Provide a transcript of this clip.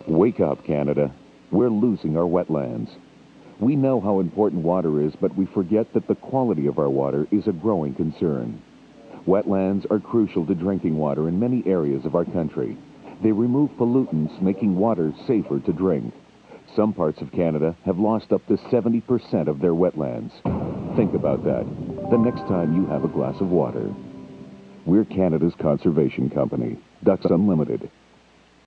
Wake up, Canada. We're losing our wetlands. We know how important water is, but we forget that the quality of our water is a growing concern. Wetlands are crucial to drinking water in many areas of our country. They remove pollutants, making water safer to drink. Some parts of Canada have lost up to 70% of their wetlands. Think about that the next time you have a glass of water. We're Canada's conservation company, Ducks Unlimited.